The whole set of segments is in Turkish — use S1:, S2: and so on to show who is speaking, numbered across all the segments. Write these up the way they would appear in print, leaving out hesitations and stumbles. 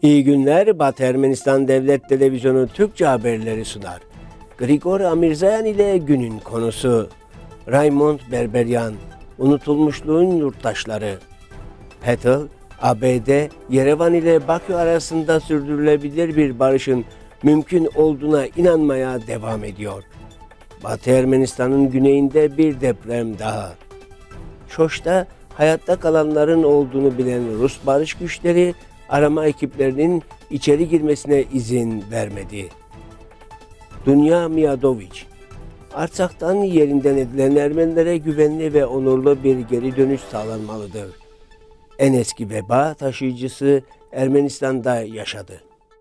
S1: İyi günler, Batı Ermenistan Devlet Televizyonu Türkçe haberleri sunar. Grigor Amirzayan ile günün konusu. Raymond Berberyan, unutulmuşluğun yurttaşları. Petal, ABD, Yerevan ile Bakü arasında sürdürülebilir bir barışın mümkün olduğuna inanmaya devam ediyor. Batı Ermenistan'ın güneyinde bir deprem daha. Şoş'ta hayatta kalanların olduğunu bilen Rus barış güçleri, arama ekiplerinin içeri girmesine izin vermedi. Dünya Miyadoviç, Artsak'tan yerinden edilen Ermenilere güvenli ve onurlu bir geri dönüş sağlanmalıdır. En eski veba taşıyıcısı Ermenistan'da yaşadı.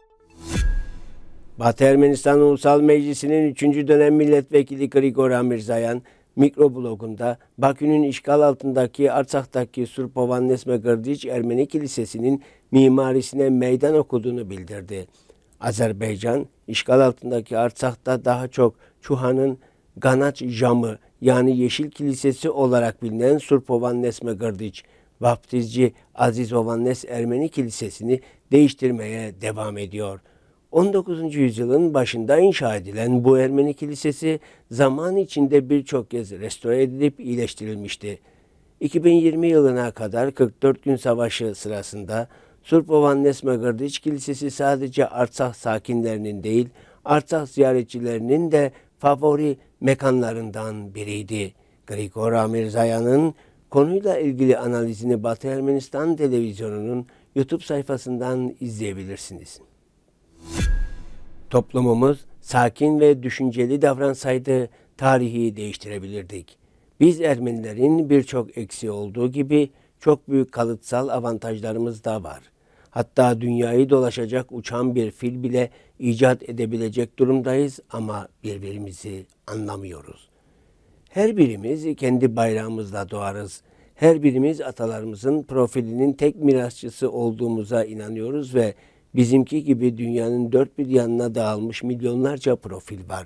S1: Batı Ermenistan Ulusal Meclisi'nin 3. dönem milletvekili Grigor Amirzayan, mikroblogunda Bakü'nün işgal altındaki Artsak'taki Surpovan Nesme Gırdiç Ermeni Kilisesi'nin mimarisine meydan okuduğunu bildirdi. Azerbaycan, işgal altındaki Artsak'ta daha çok Çuhan'ın Ganaç Jamı yani Yeşil Kilisesi olarak bilinen Surpovan Nesme Gırdiç, vaftizci Aziz Ovannes Ermeni Kilisesi'ni değiştirmeye devam ediyor. 19. yüzyılın başında inşa edilen bu Ermeni Kilisesi zaman içinde birçok kez restore edilip iyileştirilmişti. 2020 yılına kadar 44 gün savaşı sırasında Surpovan Nesme Gırdiç Kilisesi sadece Artsakh sakinlerinin değil, Artsakh ziyaretçilerinin de favori mekanlarından biriydi. Grigor Amirzayan'ın konuyla ilgili analizini Batı Ermenistan Televizyonu'nun YouTube sayfasından izleyebilirsiniz. Toplumumuz sakin ve düşünceli davransaydı tarihi değiştirebilirdik. Biz Ermenilerin birçok eksiği olduğu gibi çok büyük kalıtsal avantajlarımız da var. Hatta dünyayı dolaşacak uçan bir fil bile icat edebilecek durumdayız ama birbirimizi anlamıyoruz. Her birimiz kendi bayrağımızla doğarız. Her birimiz atalarımızın profilinin tek mirasçısı olduğumuza inanıyoruz ve bizimki gibi dünyanın dört bir yanına dağılmış milyonlarca profil var.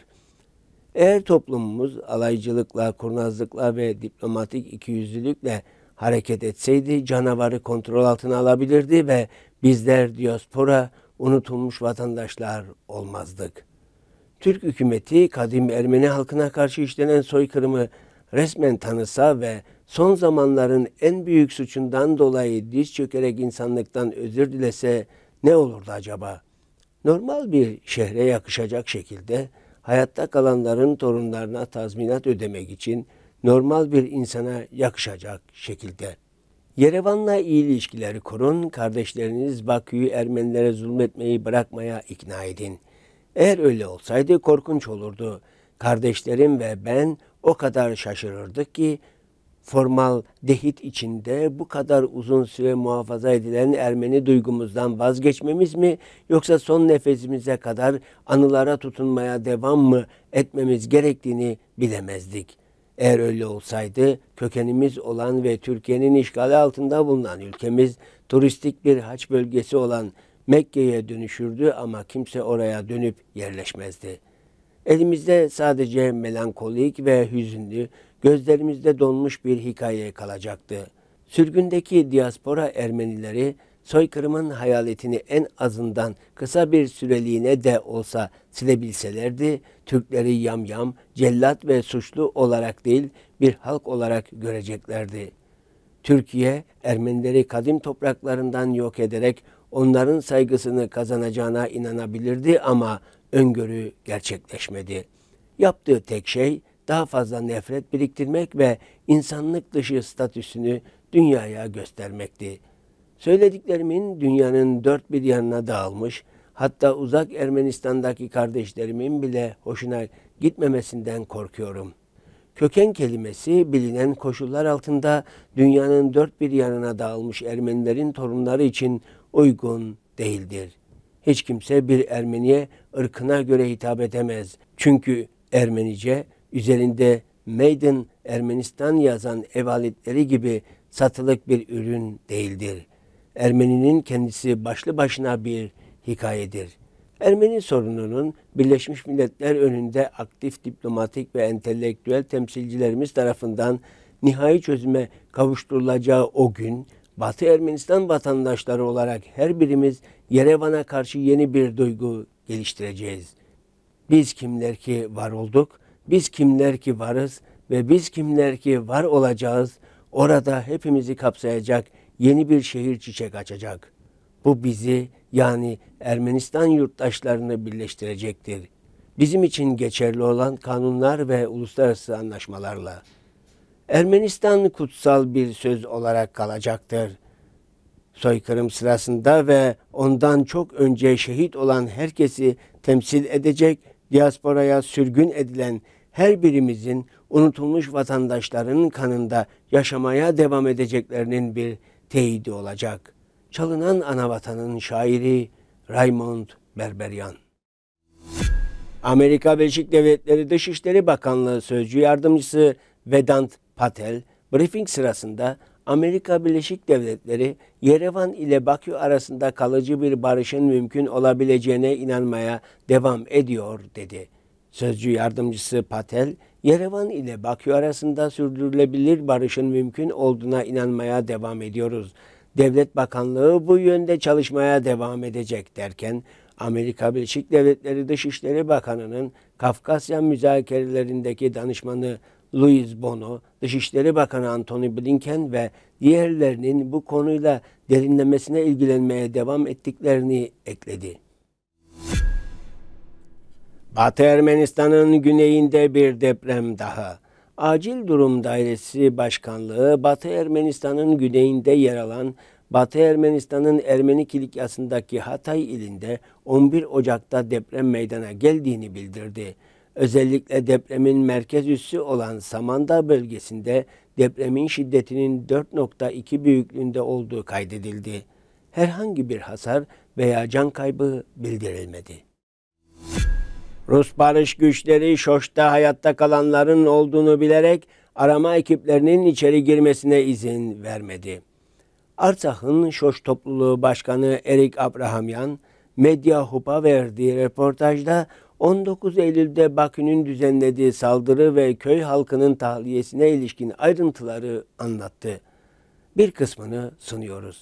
S1: Eğer toplumumuz alaycılıkla, kurnazlıkla ve diplomatik ikiyüzlülükle hareket etseydi canavarı kontrol altına alabilirdi ve bizler diaspora, unutulmuş vatandaşlar olmazdık. Türk hükümeti kadim Ermeni halkına karşı işlenen soykırımı resmen tanısa ve son zamanların en büyük suçundan dolayı diz çökerek insanlıktan özür dilese ne olurdu acaba? Normal bir şehre yakışacak şekilde hayatta kalanların torunlarına tazminat ödemek için normal bir insana yakışacak şekilde. Yerevan'la iyi ilişkileri kurun, kardeşleriniz Bakü'yü Ermenilere zulmetmeyi bırakmaya ikna edin. Eğer öyle olsaydı korkunç olurdu. Kardeşlerim ve ben o kadar şaşırırdık ki, formal dehit içinde bu kadar uzun süre muhafaza edilen Ermeni duygumuzdan vazgeçmemiz mi yoksa son nefesimize kadar anılara tutunmaya devam mı etmemiz gerektiğini bilemezdik. Eğer öyle olsaydı kökenimiz olan ve Türkiye'nin işgali altında bulunan ülkemiz turistik bir haç bölgesi olan Mekke'ye dönüşürdü ama kimse oraya dönüp yerleşmezdi. Elimizde sadece melankolik ve hüzünlü, gözlerimizde donmuş bir hikaye kalacaktı. Sürgündeki diaspora Ermenileri soykırımın hayaletini en azından kısa bir süreliğine de olsa silebilselerdi, Türkleri yamyam, cellat ve suçlu olarak değil bir halk olarak göreceklerdi. Türkiye, Ermenileri kadim topraklarından yok ederek onların saygısını kazanacağına inanabilirdi ama öngörü gerçekleşmedi. Yaptığı tek şey daha fazla nefret biriktirmek ve insanlık dışı statüsünü dünyaya göstermekti. Söylediklerimin dünyanın dört bir yanına dağılmış, hatta uzak Ermenistan'daki kardeşlerimin bile hoşuna gitmemesinden korkuyorum. Köken kelimesi bilinen koşullar altında dünyanın dört bir yanına dağılmış Ermenilerin torunları için uygun değildir. Hiç kimse bir Ermeniye ırkına göre hitap edemez. Çünkü Ermenice üzerinde Made in Ermenistan yazan ev aletleri gibi satılık bir ürün değildir. Ermeninin kendisi başlı başına bir hikayedir. Ermeni sorununun Birleşmiş Milletler önünde aktif diplomatik ve entelektüel temsilcilerimiz tarafından nihai çözüme kavuşturulacağı o gün Batı Ermenistan vatandaşları olarak her birimiz Yerevan'a karşı yeni bir duygu geliştireceğiz. Biz kimler ki var olduk, biz kimler ki varız ve biz kimler ki var olacağız, orada hepimizi kapsayacak yeni bir şehir çiçek açacak. Bu bizi, yani Ermenistan yurttaşlarını birleştirecektir. Bizim için geçerli olan kanunlar ve uluslararası anlaşmalarla. Ermenistan kutsal bir söz olarak kalacaktır. Soykırım sırasında ve ondan çok önce şehit olan herkesi temsil edecek, diasporaya sürgün edilen her birimizin unutulmuş vatandaşların kanında yaşamaya devam edeceklerinin bir teyidi olacak. Çalınan Anavatan'ın şairi Raymond Berberyan. Amerika Birleşik Devletleri Dışişleri Bakanlığı Sözcü Yardımcısı Vedant Patel, briefing sırasında Amerika Birleşik Devletleri, Yerevan ile Bakü arasında kalıcı bir barışın mümkün olabileceğine inanmaya devam ediyor, dedi. Sözcü Yardımcısı Patel, Yerevan ile Bakü arasında sürdürülebilir barışın mümkün olduğuna inanmaya devam ediyoruz. Devlet Bakanlığı bu yönde çalışmaya devam edecek derken, Amerika Birleşik Devletleri Dışişleri Bakanı'nın Kafkasya müzakerelerindeki danışmanı Louis Bono, Dışişleri Bakanı Antony Blinken ve diğerlerinin bu konuyla derinlemesine ilgilenmeye devam ettiklerini ekledi. Batı Ermenistan'ın güneyinde bir deprem daha. Acil Durum Dairesi Başkanlığı, Batı Ermenistan'ın güneyinde yer alan Batı Ermenistan'ın Ermeni Kilikyası'ndaki Hatay ilinde 11 Ocak'ta deprem meydana geldiğini bildirdi. Özellikle depremin merkez üssü olan Samandağ bölgesinde depremin şiddetinin 4.2 büyüklüğünde olduğu kaydedildi. Herhangi bir hasar veya can kaybı bildirilmedi. Rus barış güçleri Şoş'ta hayatta kalanların olduğunu bilerek arama ekiplerinin içeri girmesine izin vermedi. Artsak'ın Şoş Topluluğu Başkanı Erik Abrahamyan, Medya Hub'a verdiği röportajda 19 Eylül'de Bakü'nün düzenlediği saldırı ve köy halkının tahliyesine ilişkin ayrıntıları anlattı. Bir kısmını sunuyoruz.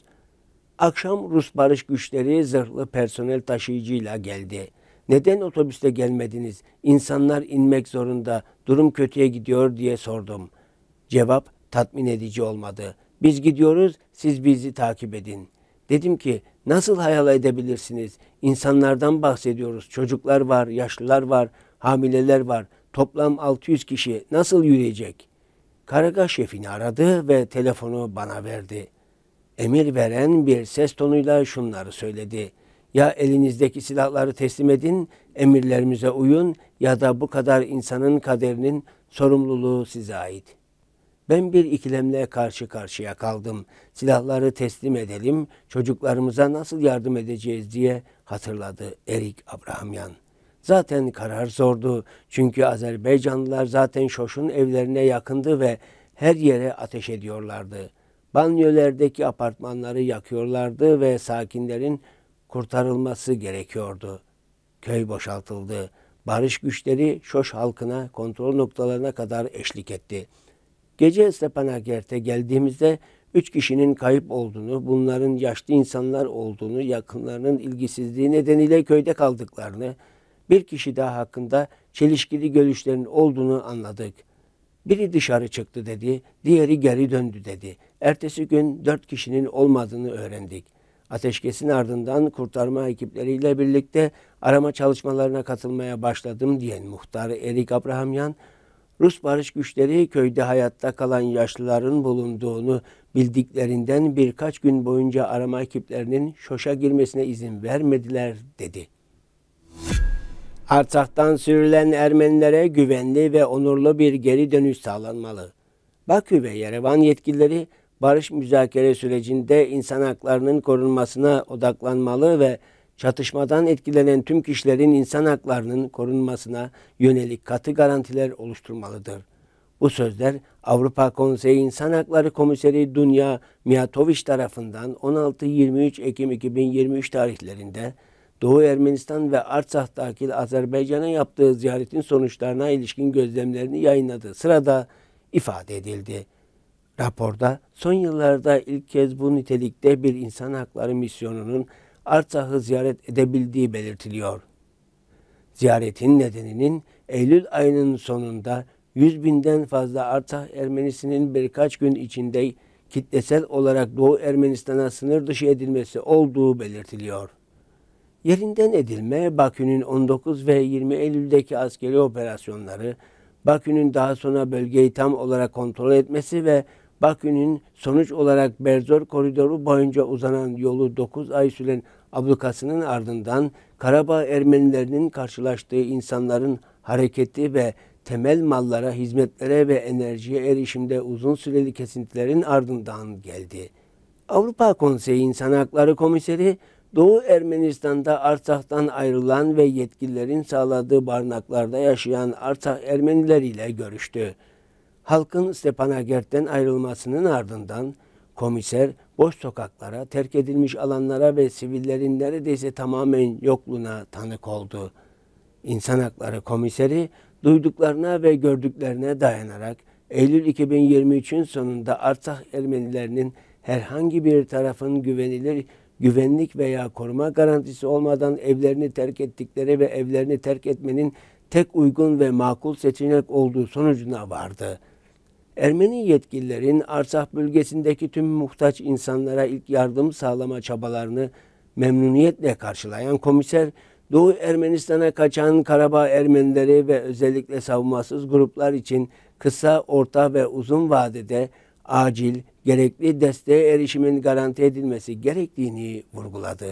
S1: Akşam Rus barış güçleri zırhlı personel taşıyıcıyla geldi. Neden otobüste gelmediniz? İnsanlar inmek zorunda. Durum kötüye gidiyor diye sordum. Cevap tatmin edici olmadı. Biz gidiyoruz, siz bizi takip edin. Dedim ki, nasıl hayal edebilirsiniz? İnsanlardan bahsediyoruz. Çocuklar var, yaşlılar var, hamileler var. Toplam 600 kişi nasıl yürüyecek? Karargah şefini aradı ve telefonu bana verdi. Emir veren bir ses tonuyla şunları söyledi. Ya elinizdeki silahları teslim edin, emirlerimize uyun ya da bu kadar insanın kaderinin sorumluluğu size ait. Ben bir ikilemle karşı karşıya kaldım. Silahları teslim edelim, çocuklarımıza nasıl yardım edeceğiz diye hatırladı Erik Abrahamyan. Zaten karar zordu. Çünkü Azerbaycanlılar zaten Şoş'un evlerine yakındı ve her yere ateş ediyorlardı. Banyolerdeki apartmanları yakıyorlardı ve sakinlerin kurtarılması gerekiyordu. Köy boşaltıldı. Barış güçleri Şoş halkına kontrol noktalarına kadar eşlik etti. Gece Stepanakert'e geldiğimizde 3 kişinin kayıp olduğunu, bunların yaşlı insanlar olduğunu, yakınlarının ilgisizliği nedeniyle köyde kaldıklarını, bir kişi daha hakkında çelişkili görüşlerin olduğunu anladık. Biri dışarı çıktı dedi, diğeri geri döndü dedi. Ertesi gün 4 kişinin olmadığını öğrendik. Ateşkesin ardından kurtarma ekipleriyle birlikte arama çalışmalarına katılmaya başladım diyen muhtar Erik Abrahamyan, Rus barış güçleri köyde hayatta kalan yaşlıların bulunduğunu bildiklerinden birkaç gün boyunca arama ekiplerinin Şoş'a girmesine izin vermediler, dedi. Artsak'tan sürülen Ermenilere güvenli ve onurlu bir geri dönüş sağlanmalı. Bakü ve Yerevan yetkilileri barış müzakere sürecinde insan haklarının korunmasına odaklanmalı ve çatışmadan etkilenen tüm kişilerin insan haklarının korunmasına yönelik katı garantiler oluşturmalıdır. Bu sözler Avrupa Konseyi İnsan Hakları Komiseri Dunya Mijatović tarafından 16-23 Ekim 2023 tarihlerinde Doğu Ermenistan ve Artsakh dahil Azerbaycan'a yaptığı ziyaretin sonuçlarına ilişkin gözlemlerini yayınladığı sırada ifade edildi. Raporda son yıllarda ilk kez bu nitelikte bir insan hakları misyonunun Artsak'ı ziyaret edebildiği belirtiliyor. Ziyaretin nedeninin Eylül ayının sonunda 100.000'den fazla Artsakh Ermenisinin birkaç gün içinde kitlesel olarak Doğu Ermenistan'a sınır dışı edilmesi olduğu belirtiliyor. Yerinden edilme, Bakü'nün 19 ve 20 Eylül'deki askeri operasyonları, Bakü'nün daha sonra bölgeyi tam olarak kontrol etmesi ve Bakü'nün sonuç olarak Berzor koridoru boyunca uzanan yolu 9 ay süren ablukasının ardından Karabağ Ermenilerinin karşılaştığı insanların hareketi ve temel mallara, hizmetlere ve enerjiye erişimde uzun süreli kesintilerin ardından geldi. Avrupa Konseyi İnsan Hakları Komiseri, Doğu Ermenistan'da Artsak'tan ayrılan ve yetkililerin sağladığı barınaklarda yaşayan Artsak Ermeniler ile görüştü. Halkın Stepanakert'ten ayrılmasının ardından komiser boş sokaklara, terk edilmiş alanlara ve sivillerin neredeyse tamamen yokluğuna tanık oldu. İnsan Hakları Komiseri duyduklarına ve gördüklerine dayanarak Eylül 2023'ün sonunda Artsak Ermenilerinin herhangi bir tarafın güvenlik veya koruma garantisi olmadan evlerini terk ettikleri ve evlerini terk etmenin tek uygun ve makul seçenek olduğu sonucuna vardı. Ermeni yetkililerin Artsakh bölgesindeki tüm muhtaç insanlara ilk yardım sağlama çabalarını memnuniyetle karşılayan komiser, Doğu Ermenistan'a kaçan Karabağ Ermenileri ve özellikle savunmasız gruplar için kısa, orta ve uzun vadede acil, gerekli desteğe erişimin garanti edilmesi gerektiğini vurguladı.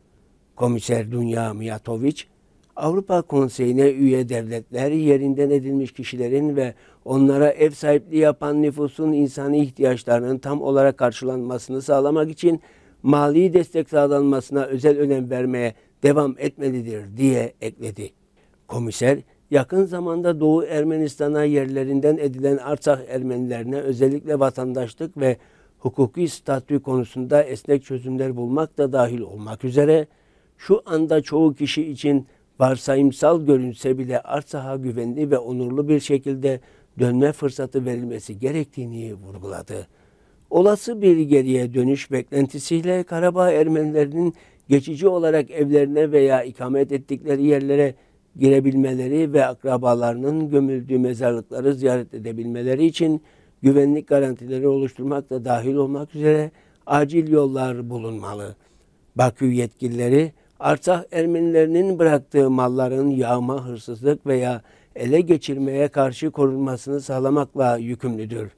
S1: Komiser Dunya Mijatović, Avrupa Konseyi'ne üye devletler, yerinden edilmiş kişilerin ve onlara ev sahipliği yapan nüfusun insani ihtiyaçlarının tam olarak karşılanmasını sağlamak için mali destek sağlanmasına özel önem vermeye devam etmelidir diye ekledi. Komiser, yakın zamanda Doğu Ermenistan'a yerlerinden edilen Artsakh Ermenilerine özellikle vatandaşlık ve hukuki statü konusunda esnek çözümler bulmak da dahil olmak üzere şu anda çoğu kişi için varsayımsal görünse bile Artsak'a güvenli ve onurlu bir şekilde dönme fırsatı verilmesi gerektiğini vurguladı. Olası bir geriye dönüş beklentisiyle Karabağ Ermenilerinin geçici olarak evlerine veya ikamet ettikleri yerlere girebilmeleri ve akrabalarının gömüldüğü mezarlıkları ziyaret edebilmeleri için güvenlik garantileri oluşturmak da dahil olmak üzere acil yollar bulunmalı. Bakü yetkilileri Artsakh Ermenilerinin bıraktığı malların yağma, hırsızlık veya ele geçirmeye karşı korunmasını sağlamakla yükümlüdür.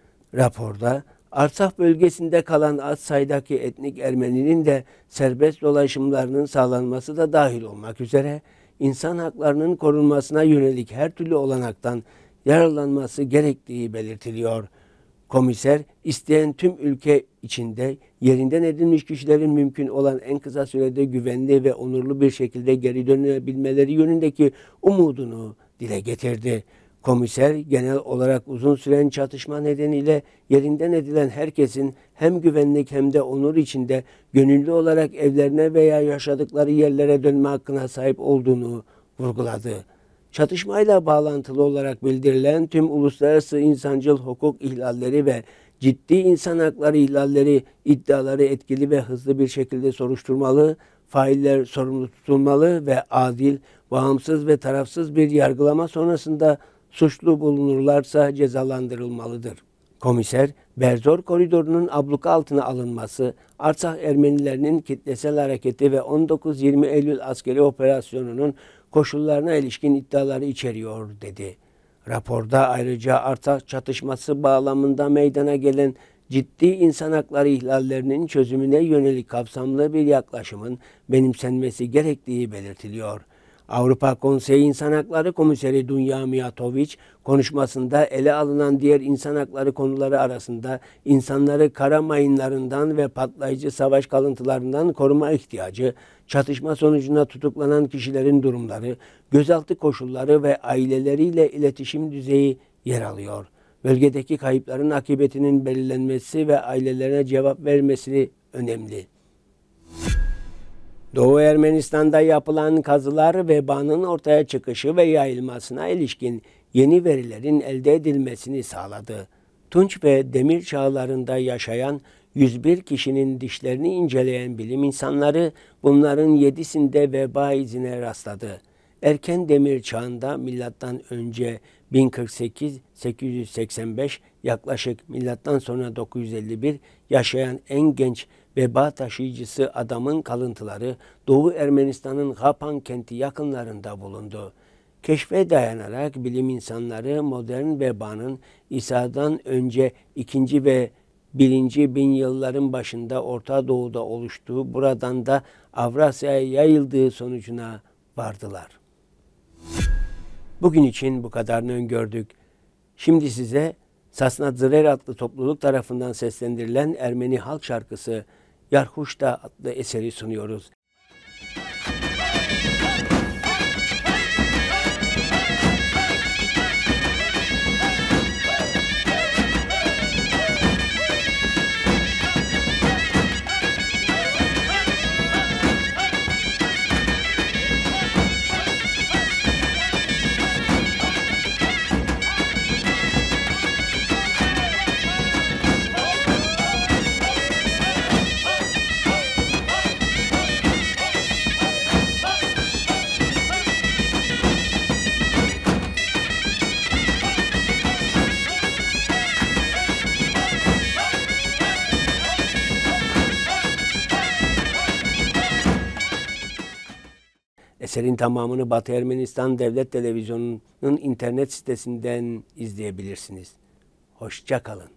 S1: Raporda Artsakh bölgesinde kalan az sayıdaki etnik Ermeninin de serbest dolaşımlarının sağlanması da dahil olmak üzere insan haklarının korunmasına yönelik her türlü olanaktan yararlanması gerektiği belirtiliyor. Komiser, isteyen tüm ülke içinde yerinden edilmiş kişilerin mümkün olan en kısa sürede güvenli ve onurlu bir şekilde geri dönebilmeleri yönündeki umudunu dile getirdi. Komiser, genel olarak uzun süren çatışma nedeniyle yerinden edilen herkesin hem güvenlik hem de onur içinde gönüllü olarak evlerine veya yaşadıkları yerlere dönme hakkına sahip olduğunu vurguladı. Çatışmayla bağlantılı olarak bildirilen tüm uluslararası insancıl hukuk ihlalleri ve ciddi insan hakları ihlalleri iddiaları etkili ve hızlı bir şekilde soruşturmalı, failler sorumlu tutulmalı ve adil, bağımsız ve tarafsız bir yargılama sonrasında suçlu bulunurlarsa cezalandırılmalıdır. Komiser, Berzor koridorunun abluka altına alınması, Artsakh Ermenilerinin kitlesel hareketi ve 19-20 Eylül askeri operasyonunun koşullarına ilişkin iddiaları içeriyor dedi. Raporda ayrıca Artsakh çatışması bağlamında meydana gelen ciddi insan hakları ihlallerinin çözümüne yönelik kapsamlı bir yaklaşımın benimsenmesi gerektiği belirtiliyor. Avrupa Konseyi İnsan Hakları Komiseri Dunya Mijatović konuşmasında ele alınan diğer insan hakları konuları arasında insanları kara mayınlarından ve patlayıcı savaş kalıntılarından koruma ihtiyacı, çatışma sonucunda tutuklanan kişilerin durumları, gözaltı koşulları ve aileleriyle iletişim düzeyi yer alıyor. Bölgedeki kayıpların akıbetinin belirlenmesi ve ailelerine cevap vermesi önemli. Doğu Ermenistan'da yapılan kazılar vebanın ortaya çıkışı ve yayılmasına ilişkin yeni verilerin elde edilmesini sağladı. Tunç ve Demir çağlarında yaşayan 101 kişinin dişlerini inceleyen bilim insanları bunların 7'sinde veba izine rastladı. Erken Demir çağında milattan önce 1048-885 yaklaşık milattan sonra 951 yaşayan en genç veba taşıyıcısı adamın kalıntıları Doğu Ermenistan'ın Hapan kenti yakınlarında bulundu. Keşfe dayanarak bilim insanları modern vebanın İsa'dan önce 2. ve 1. bin yılların başında Orta Doğu'da oluştuğu, buradan da Avrasya'ya yayıldığı sonucuna vardılar. Bugün için bu kadarını öngördük. Şimdi size Sasnat Zırer adlı topluluk tarafından seslendirilen Ermeni halk şarkısı Yarhuşta adlı eseri sunuyoruz. Eserin tamamını Batı Ermenistan Devlet Televizyonu'nun internet sitesinden izleyebilirsiniz. Hoşça kalın.